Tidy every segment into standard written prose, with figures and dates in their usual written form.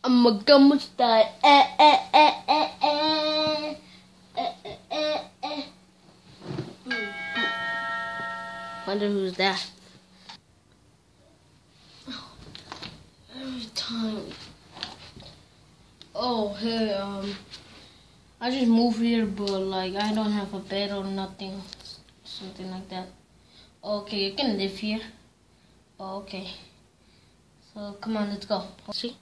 I'm a gummy style. Wonder who's that? Every time. Oh, hey, I just moved here, but like I don't have a bed or nothing, something like that. Okay, you can live here. Okay. So come on, let's go. See?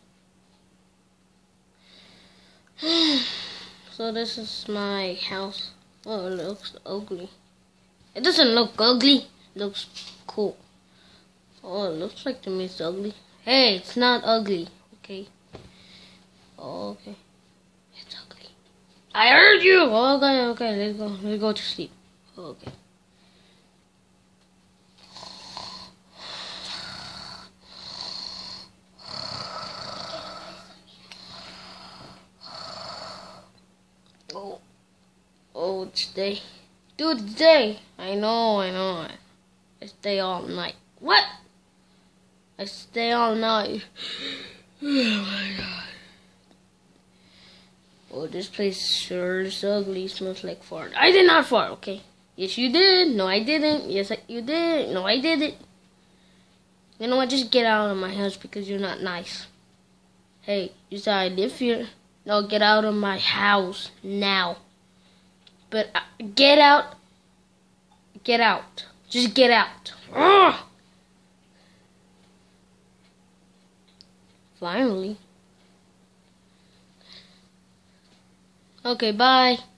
So this is my house. Oh, it looks ugly. It doesn't look ugly. It looks cool. Oh, it looks like to me it's ugly. Hey, it's not ugly. Okay. Oh, okay. It's ugly. I heard you. Okay, okay. Let's go. Let's go to sleep. Okay. Oh, it's day. Dude, it's day. I know. I stay all night. What? I stay all night. Oh my god. Oh, this place sure is ugly. Smells like fart. I did not fart, okay? Yes, you did. No, I didn't. Yes, you did. No, I didn't. You know what? Just get out of my house because you're not nice. Hey, you said I live here. No, get out of my house now. But get out. Get out. Just get out. Ugh! Finally. Okay, bye.